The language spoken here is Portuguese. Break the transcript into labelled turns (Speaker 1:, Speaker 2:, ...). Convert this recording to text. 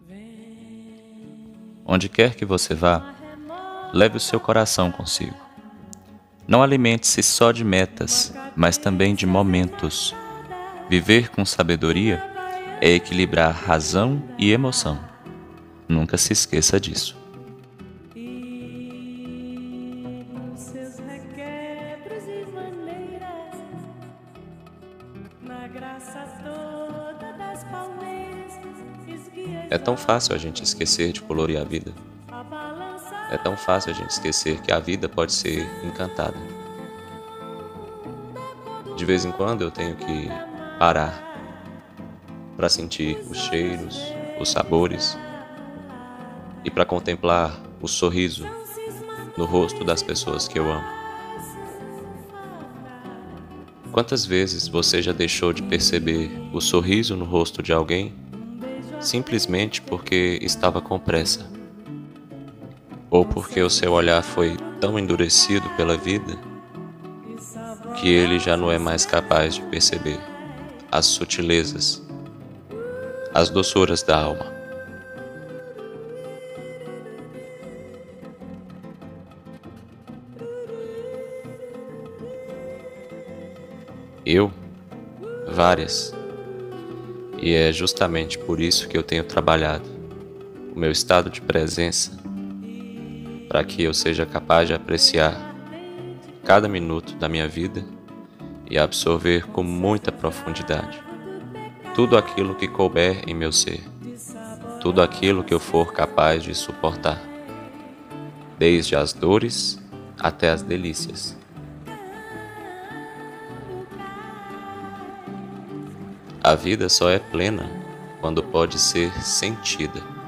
Speaker 1: Onde quer que você vá, leve o seu coração consigo. Não alimente-se só de metas, mas também de momentos. Viver com sabedoria é equilibrar razão e emoção. Nunca se esqueça disso. É tão fácil a gente esquecer de colorir a vida. É tão fácil a gente esquecer que a vida pode ser encantada. De vez em quando eu tenho que parar para sentir os cheiros, os sabores e para contemplar o sorriso no rosto das pessoas que eu amo. Quantas vezes você já deixou de perceber o sorriso no rosto de alguém simplesmente porque estava com pressa? Ou porque o seu olhar foi tão endurecido pela vida que ele já não é mais capaz de perceber as sutilezas, as doçuras da alma. Eu? Várias. E é justamente por isso que eu tenho trabalhado o meu estado de presença para que eu seja capaz de apreciar cada minuto da minha vida e absorver com muita profundidade tudo aquilo que couber em meu ser, tudo aquilo que eu for capaz de suportar, desde as dores até as delícias. A vida só é plena quando pode ser sentida.